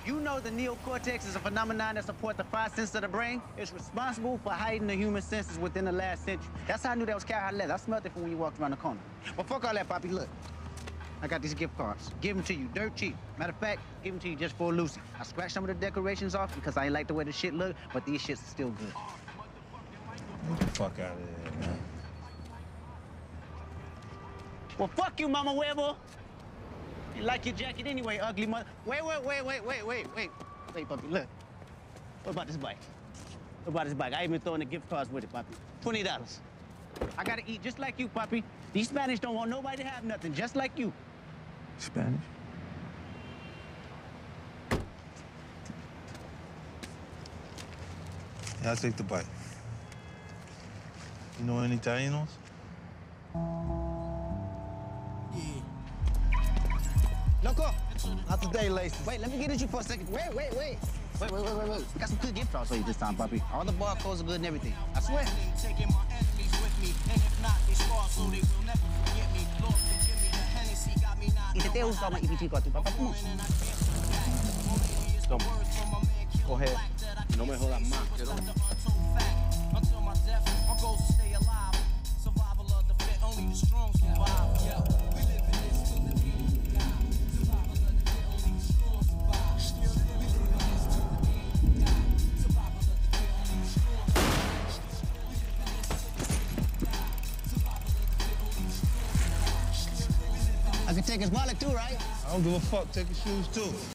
You know the neocortex is a phenomenon that supports the five senses of the brain. It's responsible for hiding the human senses within the last century. That's how I knew that was cowhide leather. I smelled it from when you walked around the corner. But fuck all that, Poppy. Look, I got these gift cards. Give them to you, dirt cheap. Matter of fact, give them to you just for Lucy. I scratched some of the decorations off because I ain't like the way the shit look, but these shits are still good. Get the fuck out of there, man. Well, fuck you, Mama Huevo. You like your jacket anyway, ugly mother. Wait, Puppy, look. What about this bike? What about this bike? I even throwing the gift cards with it, Puppy. $20. I gotta eat just like you, Puppy. These Spanish don't want nobody to have nothing, just like you. Spanish? Yeah, I'll take the bike. You know any Italianos? Loco, not today, Lacey. Wait, let me get at you for a second. Wait. Got some good gift cards for you this time, Puppy. All the barcodes are good and everything. I swear. Taking my enemies with me, and if not, they scar so they will never forget me. Lord, forgive me, the Hennessy got me not. Y te tengo usado más EPT con tu papá. Go ahead. No me jodas más. Until my death, my goals to stay alive. Survival of the fit, only the strong survive. We live in this till the day we die. Survival of the fit, only the strong survive. We live in this till the day we die. Survival of the fit, only the strong survive. We live in this till the day we die. Survival of the fit, only the strong survive. I can take his wallet too, right? I don't give a fuck. Take your shoes, too.